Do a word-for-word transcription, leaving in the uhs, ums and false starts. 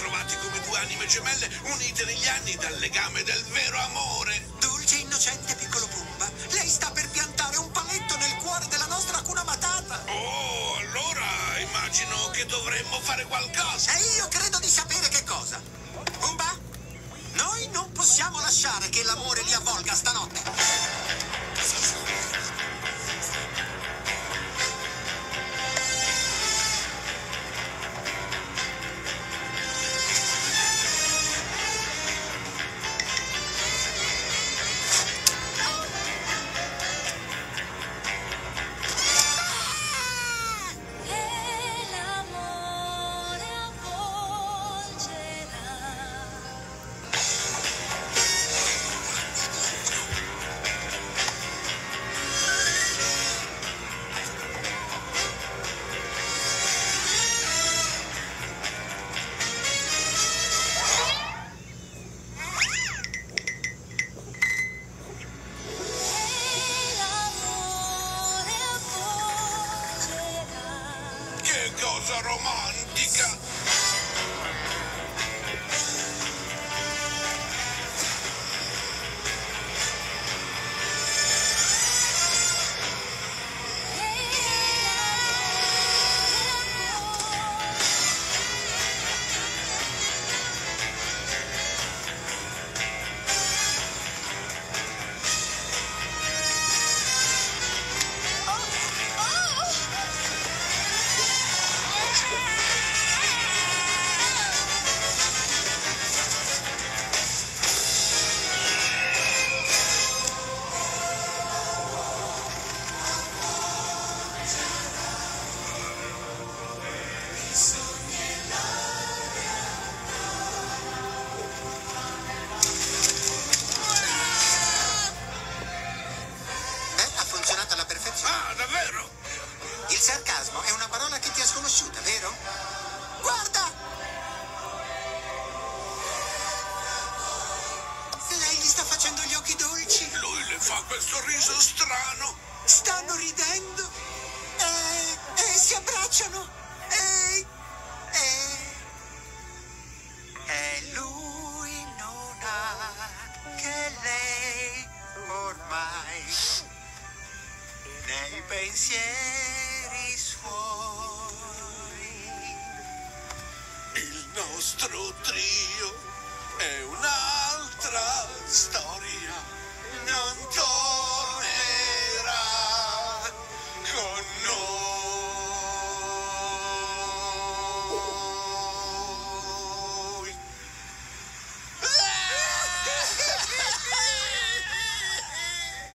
ritrovati come due anime gemelle unite negli anni dal legame del vero amore. Dolce innocente piccolo Pumba, lei sta per piantare un paletto nel cuore della nostra Hakuna Matata. Oh, allora immagino che dovremmo fare qualcosa. E io credo di sapere che cosa. Pumba, noi non possiamo lasciare che l'amore li avvolga stanotte. Che cosa romantica! Ah, davvero? Il sarcasmo è una parola che ti è sconosciuta, vero? Guarda! Lei gli sta facendo gli occhi dolci. Lui le fa questo riso strano. Stanno ridendo. E, e si abbracciano. E, e, e lui non ha che lei ormai. Nei pensieri suoi. Il nostro trio è un'altra storia.